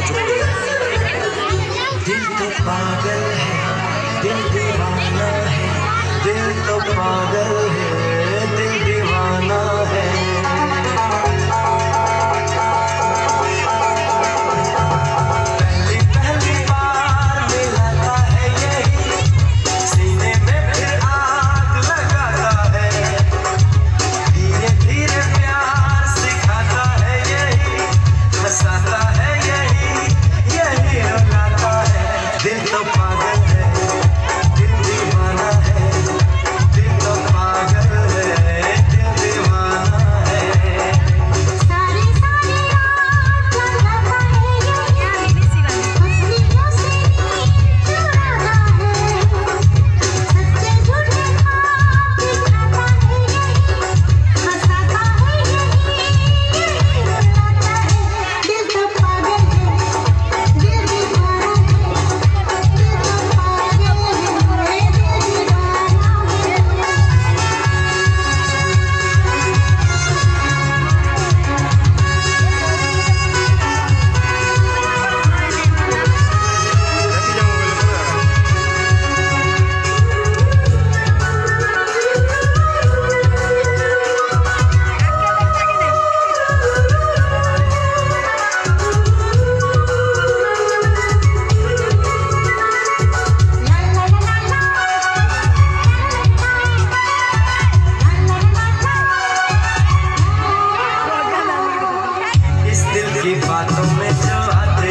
चुप हो गया। दिल तो पागल है, दिल दीवाना है, दिल तो पागल है, दिल दीवाना है। पहली पहली बार मिलाता है यही, सीने में फिर आग लगाता है। धीरे धीरे प्यार सिखाता है यही, हंसाता है यही, यही रुलाता है। दिल तो पागल है, दिल दीवाना है, दिल तो पागल है, दिल दीवाना है। सारी सारी रात लगाता है यही, खुशियों से नींद चुराता है। सच्चे झूठे ख्वाब दिखाता है यही, हंसाता है यही, यही रुलाता है। दिल तो पागल है, दिल दीवाना है, दिल तो पागल है, दिल दीवाना है। इस दिल की बातों में जो आते